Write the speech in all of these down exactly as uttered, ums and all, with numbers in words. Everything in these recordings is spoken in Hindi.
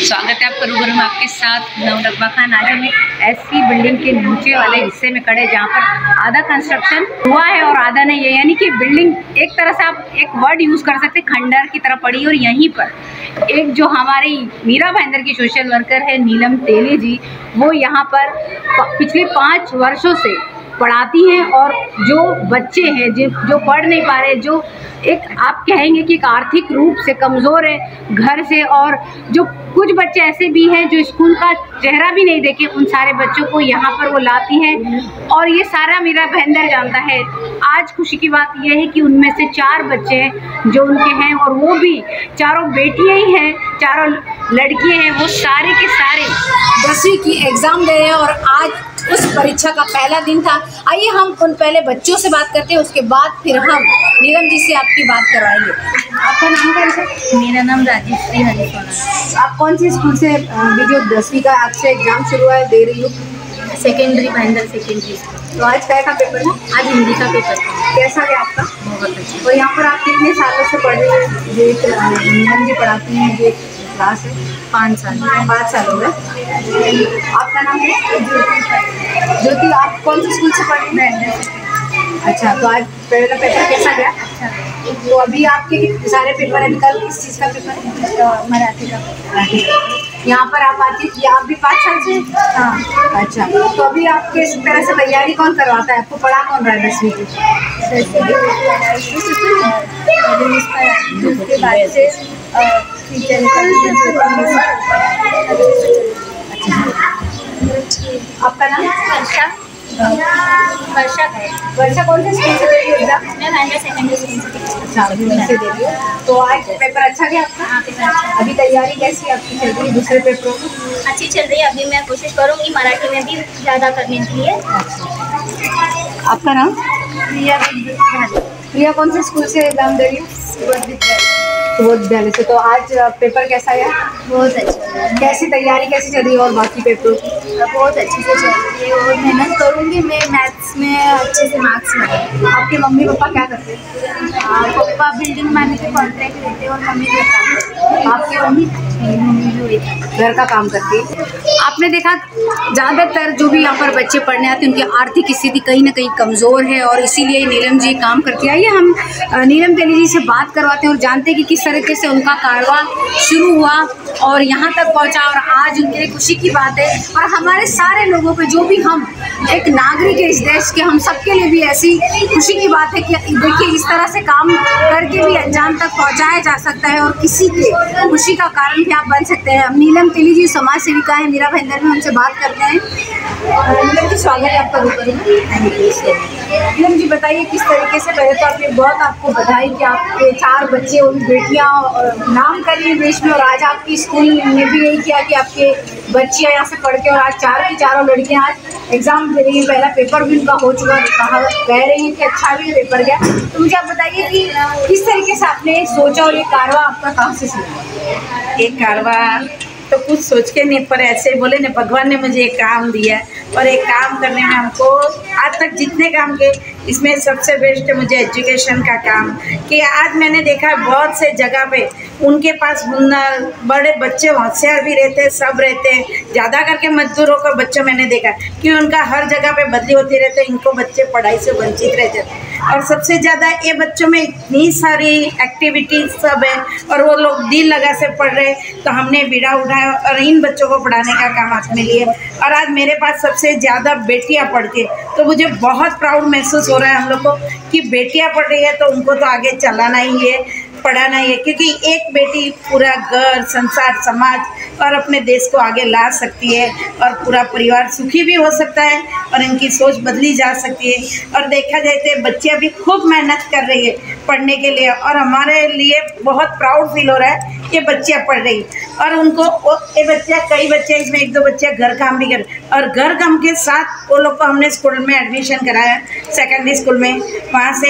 स्वागत है आपका रूबरू में आपके साथ नौ डब्बा खान। आज हम एक ऐसी बिल्डिंग के नीचे वाले हिस्से में खड़े जहाँ पर आधा कंस्ट्रक्शन हुआ है और आधा नहीं है, यानी कि बिल्डिंग एक तरह से आप एक वर्ड यूज़ कर सकते हैं, खंडर की तरह पड़ी। और यहीं पर एक जो हमारी मीरा भाईंदर की सोशल वर्कर है नीलम तेली जी, वो यहाँ पर पिछले पाँच वर्षों से पढ़ाती हैं। और जो बच्चे हैं जो जो पढ़ नहीं पा रहे, जो एक आप कहेंगे कि एक आर्थिक रूप से कमज़ोर है घर से, और जो कुछ बच्चे ऐसे भी हैं जो स्कूल का चेहरा भी नहीं देखे, उन सारे बच्चों को यहाँ पर वो लाती हैं। और ये सारा मीरा भाईंदर जानता है। आज खुशी की बात यह है कि उनमें से चार बच्चे हैं जो उनके हैं, और वो भी चारों बेटियाँ ही हैं, चारों लड़कियाँ हैं। वो सारे के सारे दसवीं की एग्ज़ाम दे रहे हैं और आज उस परीक्षा का पहला दिन था। आइए हम उन पहले बच्चों से बात करते हैं, उसके बाद फिर हम नीलम जी से आपकी बात करवाएंगे। आपका नाम क्या है? मेरा नाम राजेश्री हरिसोना। आप कौन से स्कूल से अभी जो दसवीं का आज से एग्जाम शुरू हुआ है दे रही हो? Secondary Bhayandar secondary. तो आज क्या का पेपर है? आज हिंदी का पेपर था। कैसा गया आपका? बहुत अच्छा। और यहाँ पर आप कितने सालों से पढ़ रही हैं? जो एक नीलम जी पढ़ाती हैं, जो एक क्लास है, पाँच साल पाँच साल हो गए। आपका नाम है? ज्योति। आप कौन से स्कूल से पढ़ रही हैं? अच्छा, तो आज पहला पेपर कैसा गया? अच्छा। तो अभी आपके सारे पेपर अभी कल किस चीज़ का पेपर है? मराठी का। मराठी का। यहाँ पर आप आती थी, आप भी पाँच साल से? हाँ। अच्छा, तो अभी आपके इस तरह से तैयारी कौन करवाता है आपको? पढ़ा कौन रहा है दसवीं की? उसके बाद से टीचर आपका नाम? वर्षा। वर्षा है। वर्षा कौन से स्कूल से दे रही हो एग्जाम? मैं भाईंदर सेकेंडरी स्कूल से। अच्छा, अभी वहीं से दे रही हो। तो आज पेपर अच्छा गया आपका? हाँ, पेपर अच्छा। अभी तैयारी कैसी आपकी चल रही है दूसरे पेपरों की? अच्छी चल रही है। अभी मैं कोशिश करूँगी मराठी में भी ज़्यादा करने के लिए। आपका नाम? प्रिया विद्यालय। प्रिया कौन से स्कूल से एग्जाम दे रही हो? सुबोध विद्यालय से। तो आज पेपर कैसा गया? बहुत अच्छा। कैसी तैयारी कैसी चल रही है और बाकी पेपरों की? बहुत अच्छे से चल रही है और मेहनत करूँगी मैं मैथ्स में अच्छे से मार्क्स लाऊंगी। आपके मम्मी पापा क्या करते हैं? पापा बिल्डिंग मैनेजर के कॉन्ट्रैक्ट लेते हैं और मम्मी घर काम करती है। आपकी मम्मी? मम्मी जो है घर का काम करती है। आपने देखा ज़्यादातर जो भी यहाँ पर बच्चे पढ़ने आते हैं उनकी आर्थिक स्थिति कहीं ना कहीं कमज़ोर है, और इसीलिए नीलम जी काम करती है। आइए हम नीलम तेली जी से बात करवाते हैं और जानते हैं कि किस तरीके से उनका कारवां शुरू हुआ और यहाँ तक पहुँचा, और आज उनके लिए खुशी की बात है। और हमारे सारे लोगों पे, जो भी हम एक नागरिक है इस देश के, हम सबके लिए भी ऐसी खुशी की बात है कि देखिए इस तरह से काम करके भी अंजाम तक पहुँचाया जा सकता है और किसी के खुशी का कारण भी आप बन सकते हैं। अब नीलम तेली जी समाज सेविका है मीरा भाईंदर में, उनसे बात करते हैं। नीलम जी स्वागत है आपका रूबरू में। नीलम जी बताइए किस तरीके से, पहले तो आपने बहुत आपको बधाई कि आपके चार बच्चे और बेटियाँ नाम करी देश में, और आज आपकी स्कूल ने भी यही किया कि आपके बच्चियाँ यहाँ से पढ़ के, और आज चार की चारों लड़कियाँ आज एग्ज़ाम दे रही हैं। पहला पेपर भी उनका हो चुका, कहा कह रही हैं कि अच्छा भी पेपर गया। तो मुझे आप बताइए कि किस तरीके से आपने सोचा और ये कारवां आपका कहाँ से शुरू? एक कारवां तो कुछ सोच के नहीं, पर ऐसे बोले ना, भगवान ने मुझे एक काम दिया और एक काम करने में हमको आज तक जितने काम के, इसमें सबसे बेस्ट मुझे एजुकेशन का काम, कि आज मैंने देखा है बहुत से जगह पे उनके पास बड़े बच्चे होशियार भी रहते हैं, सब रहते हैं। ज़्यादा करके मजदूरों का बच्चों मैंने देखा कि उनका हर जगह पे बदली होती रहती है, इनको बच्चे पढ़ाई से वंचित रहते हैं। और सबसे ज़्यादा ये बच्चों में इतनी सारी एक्टिविटीज़ सब है और वो लोग दिल लगा से पढ़ रहे, तो हमने बीड़ा उठाया और इन बच्चों को पढ़ाने का काम हाथ में लिए। और आज मेरे पास सबसे ज़्यादा बेटियां पढ़ती है, तो मुझे बहुत प्राउड महसूस हो रहा है हम लोग को कि बेटियां पढ़ रही है, तो उनको तो आगे चलाना ही है, पढ़ाना ही है। क्योंकि एक बेटी पूरा घर, संसार, समाज और अपने देश को आगे ला सकती है, और पूरा परिवार सुखी भी हो सकता है, और इनकी सोच बदली जा सकती है। और देखा जाए तो बच्चियाँ भी खूब मेहनत कर रही है पढ़ने के लिए, और हमारे लिए बहुत प्राउड फील हो रहा है ये बच्चियाँ पढ़ रही। और उनको ये बच्चियाँ, कई बच्चे इसमें एक दो बच्चे घर काम भी कर, और घर काम के साथ वो लोग को हमने स्कूल में एडमिशन कराया, सेकेंडरी स्कूल में, वहाँ से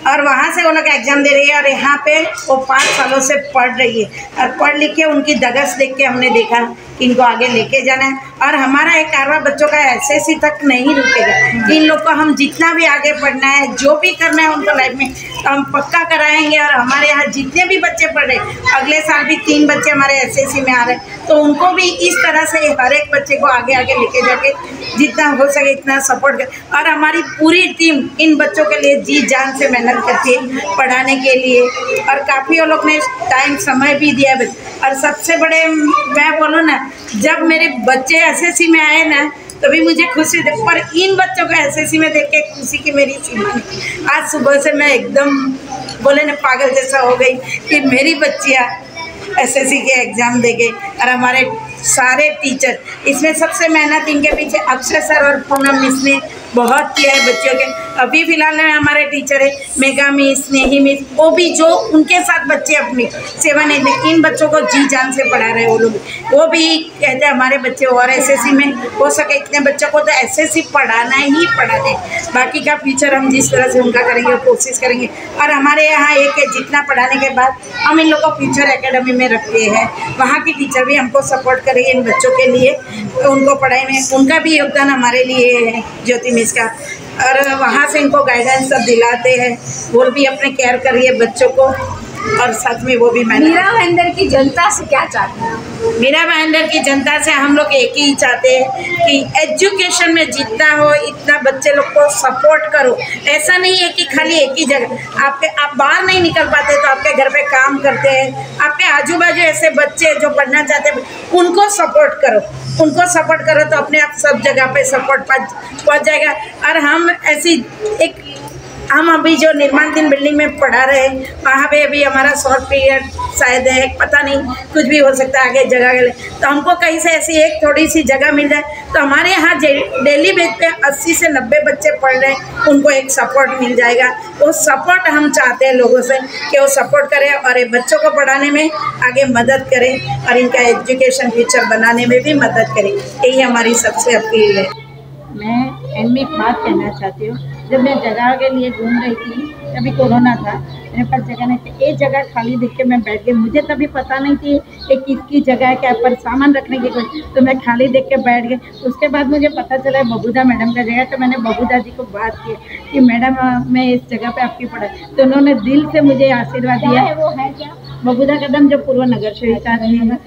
और वहाँ से वो लोग एग्ज़ाम दे रही है और यहाँ पे वो पाँच सालों से पढ़ रही है और पढ़ लिख के उनकी दगस देख के हमने देखा कि इनको आगे लेके जाना है। और हमारा एक कारवा बच्चों का एसएससी तक नहीं रुकेगा। इन लोग को हम जितना भी आगे पढ़ना है, जो भी करना है उनको लाइफ में, तो हम पक्का कराएंगे। और हमारे यहाँ जितने भी बच्चे पढ़ रहे, अगले साल भी तीन बच्चे हमारे एसएससी में आ रहे हैं, तो उनको भी इस तरह से हर एक बच्चे को आगे आगे लेके जाके जितना हो सके इतना सपोर्ट कर। और हमारी पूरी टीम इन बच्चों के लिए जी जान से मेहनत करती है पढ़ाने के लिए, और काफ़ी वो लोग ने टाइम समय भी दिया है। और सबसे बड़े मैं बोलूँ ना, जब मेरे बच्चे एसएससी में आए ना तभी मुझे खुशी थी, पर इन बच्चों को एसएससी में देख के खुशी की मेरी सीमा नहीं। आज सुबह से मैं एकदम बोले ना पागल जैसा हो गई कि मेरी बच्चियाँ एसएससी के एग्ज़ाम दे गई। और हमारे सारे टीचर, इसमें सबसे मेहनत इनके पीछे अक्षय सर और पूनम मिस ने बहुत किया है बच्चों के। अभी फ़िलहाल में हमारे टीचर है मेगा मिस, स्नेही मिस, वो भी जो उनके साथ बच्चे अपनी सेवन एज में इन बच्चों को जी जान से पढ़ा रहे हैं। वो लोग वो भी कहते हैं हमारे बच्चे और एसएससी में हो सके इतने बच्चों को तो एसएससी पढ़ाना ही पढ़ा दें, बाकी का फ्यूचर हम जिस तरह से उनका करेंगे वो कोशिश करेंगे। और हमारे यहाँ एक है, जितना पढ़ाने के बाद हम इन लोगों को फ्यूचर एकेडमी में रखते हैं, वहाँ की टीचर भी हमको सपोर्ट करेंगे इन बच्चों के लिए, उनको पढ़ाई में उनका भी योगदान हमारे लिए है, ज्योति मिस का। और वहाँ से इनको गाइडेंस सब दिलाते हैं, वो भी अपने केयर करिए बच्चों को, और साथ में वो भी मैंने मीरा भाईंदर की जनता से क्या चाहते हैं? मीरा भाईंदर की जनता से हम लोग एक ही चाहते हैं कि एजुकेशन में जितना हो इतना बच्चे लोग को सपोर्ट करो। ऐसा नहीं है कि खाली एक ही जगह आपके आप बाहर नहीं निकल पाते तो आपके घर पे काम करते हैं, आपके आजू बाजू ऐसे बच्चे जो पढ़ना चाहते हैं उनको सपोर्ट करो, उनको सपोर्ट करो तो अपने आप सब जगह पे सपोर्ट पहुँच जाएगा। और हम ऐसी एक हम अभी जो निर्माणधीन बिल्डिंग में पढ़ा रहे हैं वहाँ पे अभी हमारा शॉर्ट पीरियड शायद है, पता नहीं कुछ भी हो सकता है आगे जगह के लिए, तो हमको कहीं से ऐसी एक थोड़ी सी जगह मिल जाए तो हमारे यहाँ डेली बेस पे अस्सी से नब्बे बच्चे पढ़ रहे हैं, उनको एक सपोर्ट मिल जाएगा। वो सपोर्ट हम चाहते हैं लोगों से कि वो सपोर्ट करें और ये बच्चों को पढ़ाने में आगे मदद करें और इनका एजुकेशन फ्यूचर बनाने में भी मदद करें। यही हमारी सबसे अपील है। मैं एंड में एक बात कहना चाहती हूँ, जब मैं जगह के लिए घूम रही थी अभी कोरोना था, मेरे पास जगह नहीं थी, एक जगह खाली देख के मैं बैठ गई। मुझे तभी पता नहीं थी कि किसकी जगह है, क्या पर सामान रखने की कोई, तो मैं खाली देख के बैठ गई। उसके बाद मुझे पता चला बबूदा मैडम का जगह, तो मैंने बबूदा जी को बात की कि मैडम मैं इस जगह पे आपकी पढ़ाई, तो उन्होंने दिल से मुझे आशीर्वाद दिया। वो है क्या? बबूदा कदम जो पूर्व नगर सेविका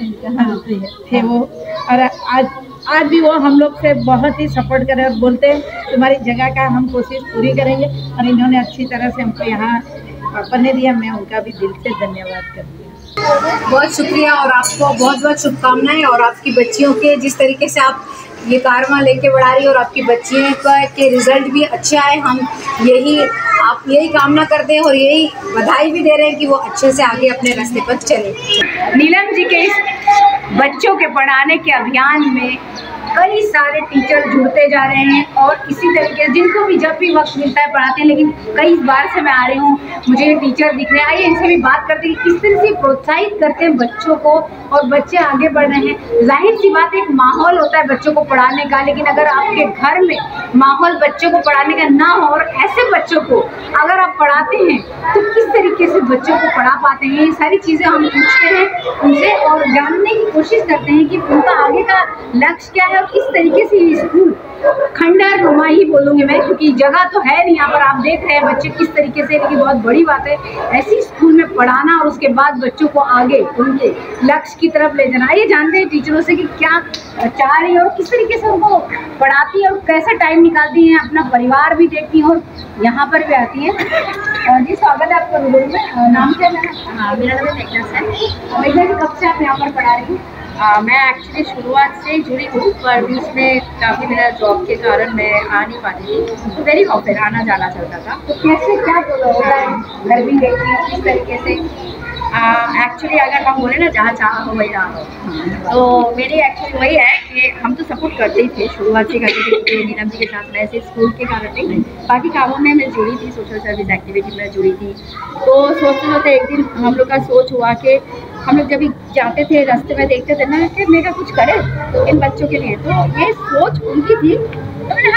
थे वो, और आज आज भी वो हम लोग से बहुत ही सपोर्ट कर रहे हैं और बोलते हैं तुम्हारी जगह का हम कोशिश पूरी करेंगे। और इन्होंने अच्छी तरह से हमको यहाँ पढ़ने दिया, मैं उनका भी दिल से धन्यवाद करती हूँ। बहुत शुक्रिया और आपको बहुत बहुत शुभकामनाएं। और आपकी बच्चियों के जिस तरीके से आप ये कारवां लेके बढ़ा रही है और आपकी बच्चियों का के रिज़ल्ट भी अच्छे आए, हम यही आप यही कामना करते हैं और यही बधाई भी दे रहे हैं कि वो अच्छे से आगे अपने रास्ते पर चले। नीलम जी के इस बच्चों के पढ़ाने के अभियान में कई सारे टीचर जुड़ते जा रहे हैं और इसी तरीके से जिनको भी जब भी वक्त मिलता है पढ़ाते हैं। लेकिन कई बार से मैं आ रही हूँ, मुझे ये टीचर दिख रहे हैं, आइए इनसे भी बात करते हैं कि किस तरह से प्रोत्साहित करते हैं बच्चों को और बच्चे आगे बढ़ रहे हैं। जाहिर सी बात एक माहौल होता है बच्चों को पढ़ाने का, लेकिन अगर आपके घर में माहौल बच्चों को पढ़ाने का ना हो और ऐसे बच्चों को अगर आप पढ़ाते हैं तो किस तरीके से बच्चों को पढ़ा पाते हैं, ये सारी चीज़ें हम पूछते हैं उनसे और जानने की कोशिश करते हैं कि उनका आगे का लक्ष्य क्या है और किस तरीके से ये स्कूल खंडहर नुमा ही बोलूँगी मैं, क्योंकि जगह तो है नहीं यहाँ पर। आप देख रहे हैं बच्चे किस तरीके से, लेकिन बहुत बड़ी बात है ऐसी स्कूल में पढ़ाना और उसके बाद बच्चों को आगे उनके लक्ष्य की तरफ ले जाना। ये जानते हैं टीचरों से कि क्या चाह रही है और किस तरीके से उनको पढ़ाती है और कैसा टाइम निकालती हैं, अपना परिवार भी देखती हैं और यहाँ पर भी आती हैं। जी स्वागत है आपका वीडियो में। नाम क्या है? हाँ, मेरा नाम मेघना है। मेघना जी कब से आप यहाँ पर पढ़ा रही हैं? आ, मैं एक्चुअली शुरुआत से ही जुड़ी हूँ, पर बीच में काफ़ी मेरा जॉब के कारण मैं आ नहीं पाती थी, तो वेरी ऑफन आना जाना चलता था। तो कैसे क्या होता है घर भी देखती हैं किस तरीके से? एक्चुअली अगर हम बोले ना जहाँ चाह हो वही रहा हो, तो मेरी एक्चुअली वही है कि हम तो सपोर्ट करते ही थे, शुरुआत से करते थे नीलम जी के साथ। मैं ऐसे स्कूल के कारण नहीं, बाकी कामों में मैं जुड़ी थी, सोशल सर्विस एक्टिविटी में जुड़ी थी। तो सोचते सोचते एक दिन हम लोग का सोच हुआ कि हम लोग जब भी जाते थे रास्ते में देखते थे ना कि मेरा कुछ करे इन बच्चों के लिए, तो ये सोच उनकी थी, तो मैंने हाँ चलो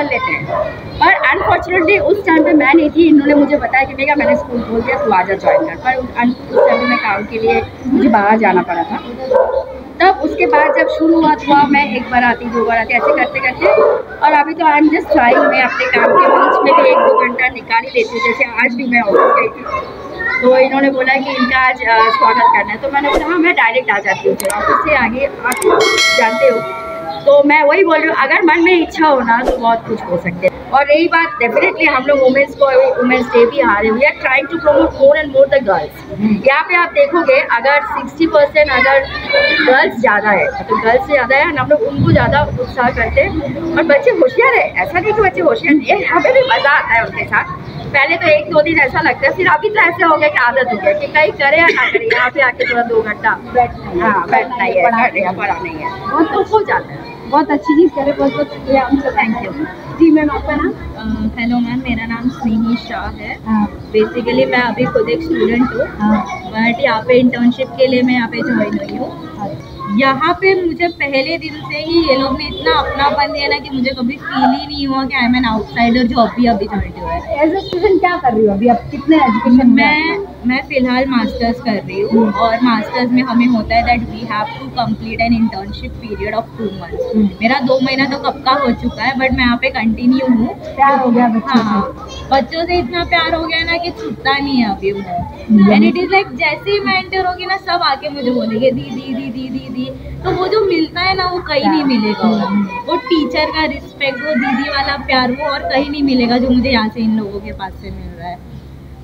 कर लेते हैं। पर अनफॉर्चुनेटली उस टाइम पे मैं नहीं थी, इन्होंने मुझे बताया कि मेरा मैंने स्कूल खोल दिया, तू आजा ज्वाइन कर। पर उस टाइम पे मैं काम के लिए मुझे बाहर जाना पड़ा था। तब उसके बाद जब शुरुआत हुआ, मैं एक बार आती, दो बार आती, ऐसे करते करते, और अभी तो आई एम जस्ट ट्राइंग। मैं अपने काम के बीच में भी एक दो घंटा निकाल ही लेती हूँ। जैसे आज भी मैं ऑफिस गई थी, तो इन्होंने बोला कि इनका आज स्वागत करना है, तो मैंने बोला हाँ मैं डायरेक्ट आ जाती हूँ, फिर ऑफिस से आगे आप जानते हो। तो मैं वही बोल रही हूँ, अगर मन में इच्छा हो ना तो बहुत कुछ हो सकते हैं। और रही बात, डेफिनेटली हम लोग वुमेंस को वुमेंस डे भी आ रहे हैं, we are trying to promote more and more the girls. यहाँ पे आप देखोगे अगर सिक्सटी परसेंट अगर गर्ल्स ज़्यादा है तो गर्ल्स से ज़्यादा है, हम लोग उनको ज़्यादा उत्साह करते हैं। और बच्चे होशियार है, ऐसा नहीं कि बच्चे होशियार नहीं है, यहाँ पे भी मज़ा आता है उनके साथ। पहले तो एक दो दिन ऐसा लगता है, फिर अभी तो ऐसे हो गया कि आदत हो गया कि कहीं करे या ना करे, यहाँ पे आके थोड़ा दो घंटा बैठना, हाँ बैठना ही है, पढ़ा नहीं है, बहुत तो हो जाता है। बहुत अच्छी चीज़ करे, बहुत बहुत शुक्रिया उनसे, थैंक यू। जी मैम, आपका नाम? हेलो मैम, मेरा नाम स्नेही शाह है। हाँ बेसिकली मैं अभी खुद एक स्टूडेंट हूँ, हाँ बट यहाँ पे इंटर्नशिप के लिए मैं यहाँ पे ज्वाइन हुई हूँ। यहाँ पे मुझे पहले दिन से ही ये लोग ने इतना अपनापन दिया ना कि मुझे कभी फील ही नहीं हुआ कि आई एम एन आउटसाइडर जो अभी अभी ज्वाइन हुआ है। एज ए स्टूडेंट क्या कर रही हो अभी, अब कितने एजुकेशन में? मैं मैं फ़िलहाल मास्टर्स कर रही हूँ, और मास्टर्स में हमें होता है that we have to complete an internship period of two months. मेरा दो महीना तो कब का हो चुका है, बट मैं यहाँ पे कंटिन्यू हूँ। प्यार हो गया बच्चों से? हाँ, बच्चों से इतना प्यार हो गया ना कि छूटता नहीं है अभी वो। एंड इट इज़ लाइक जैसे ही मैं एंटर होगी ना, सब आके मुझे बोलेंगे दीदी दीदी दीदी। तो वो जो मिलता है ना वो कहीं नहीं मिलेगा, वो टीचर का रिस्पेक्ट, वो दीदी वाला प्यार, वो और कहीं नहीं मिलेगा जो मुझे यहाँ से इन लोगों के पास से मिल रहा है।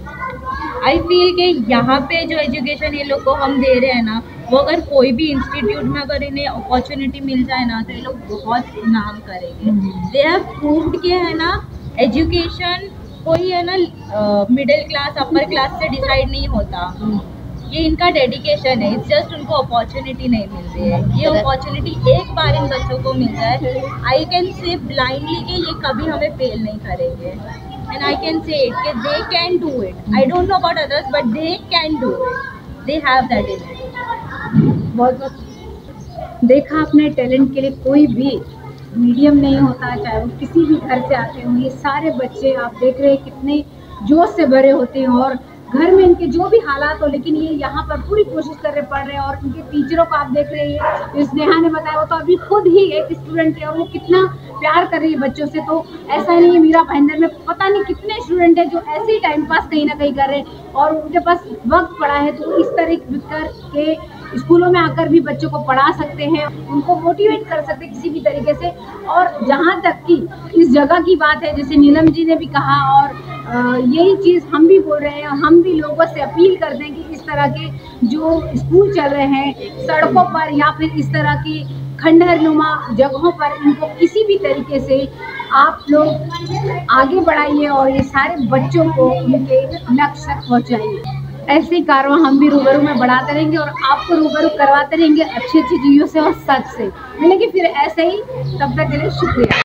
आई फील कि यहाँ पे जो एजुकेशन ये लोग को हम दे रहे हैं ना, वो अगर कोई भी इंस्टीट्यूट में अगर इन्हें अपॉर्चुनिटी मिल जाए ना तो ये लोग बहुत नाम करेंगे। दे हैव प्रूव्ड कि है ना एजुकेशन कोई है ना मिडिल क्लास अपर क्लास से डिसाइड नहीं होता, ये इनका डेडिकेशन है। इट्स जस्ट उनको अपॉर्चुनिटी नहीं मिल रही है। ये अपॉर्चुनिटी एक बार इन बच्चों को मिल जाए, आई कैन से ब्लाइंडली कि ये कभी हमें फेल नहीं करेंगे। And I can say it कि they can do it. I don't know about others but they can do it, they have that in it. बहुत बहुत देखा आपने, टैलेंट के लिए कोई भी मीडियम नहीं होता, चाहे वो किसी भी घर से आते हों। ये सारे बच्चे आप देख रहे हैं कितने जोश से भरे होते हैं, और घर में इनके जो भी हालात हो, लेकिन ये यहाँ पर पूरी कोशिश कर रहे, पढ़ रहे हैं। और इनके टीचरों को आप देख रहे हैं, जो स्नेहा ने बताया, वो तो अभी खुद ही एक स्टूडेंट है और वो कितना प्यार कर रही है बच्चों से। तो ऐसा नहीं है, मीरा भाईंदर में पता नहीं कितने स्टूडेंट हैं जो ऐसे ही टाइम पास कहीं ना कहीं कर रहे हैं, और उनके पास वक्त पड़ा है तो इस तरह कर के स्कूलों में आकर भी बच्चों को पढ़ा सकते हैं, उनको मोटिवेट कर सकते हैं किसी भी तरीके से। और जहाँ तक कि इस जगह की बात है, जैसे नीलम जी ने भी कहा, और यही चीज़ हम भी बोल रहे हैं, हम भी लोगों से अपील करते हैं कि इस तरह के जो स्कूल चल रहे हैं सड़कों पर या फिर इस तरह की खंडहर नुमा जगहों पर, इनको किसी भी तरीके से आप लोग आगे बढ़ाइए और ये सारे बच्चों को उनके लक्ष्य तक पहुँचाइए। ऐसे ही कारवां हम भी रूबरू में बढ़ाते रहेंगे और आपको रूबरू करवाते रहेंगे अच्छी अच्छी चीज़ों से और सच से। मिलेंगे फिर ऐसे ही, तब तक के लिए शुक्रिया।